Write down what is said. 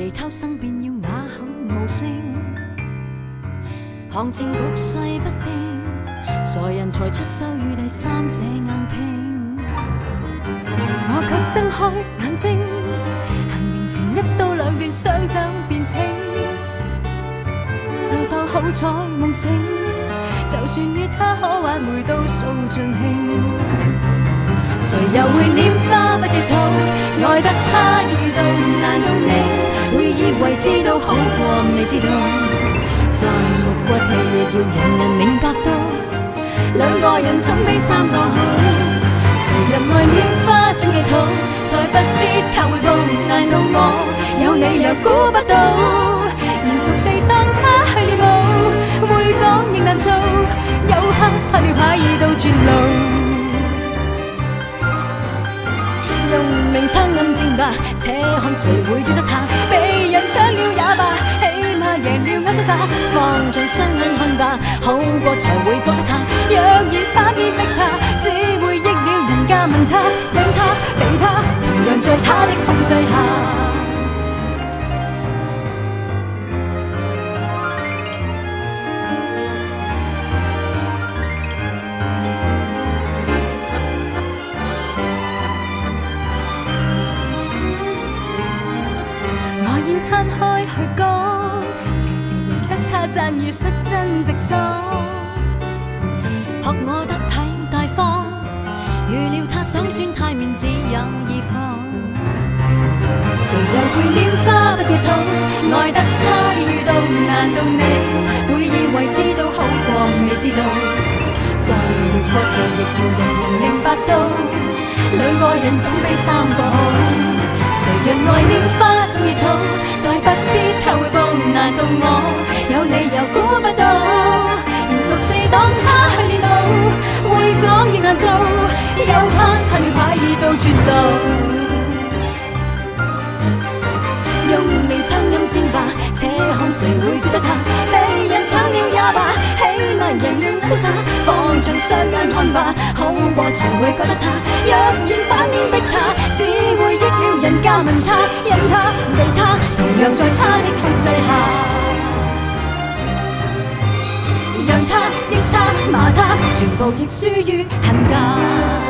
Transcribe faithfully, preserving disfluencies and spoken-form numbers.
地偷生，便要啞口無聲。行情局勢不定，傻人才出手與第三者硬拼。我卻睜開眼睛，行刑前一刀兩斷，雙手變青。就當好彩夢醒，就算與他可挽回都數盡興。誰又會拈花不記草，愛得他亦遇到，難道你會以為知道好過未知道？再沒骨氣亦要人人明白到，兩個人總比三個好。誰人愛拈花總記草，再不必靠回報，難道我有理由估不到？賢淑地當他去練舞，會講亦難做，有刻他了牌已到絕路。用命槍暗箭吧，且看誰會奪得他。被人搶了也罷，起碼贏了我瀟灑。放盡雙眼看吧，好過才會覺得他。若然反面逼他，只會益了人家問他，讓他被他，同樣在他的控制下。攤開去講，隨時贏得他讚譽，率真直爽。學我得體大方，預料他想轉態面，只有意放。誰又會拈花不記草，愛得他已遇到，難道你會以為知道好過未知道？再沒骨氣亦要人人明白到，兩個人總比三個好。誰人愛拈花總記草，再不必靠回報，難道我有理由估不到？賢淑地當他去練舞，會講亦難做，有怕他了牌已到絕路。用命槍暗箭吧，且看誰會奪得他。被人搶了也罷，起碼贏了瀟灑。放盡雙眼看吧，好過才會覺得差。若然反面逼他，只會益了人家問他，因他被他，同樣在他的控制下。讓他益他罵他，全部亦輸於恨嫁。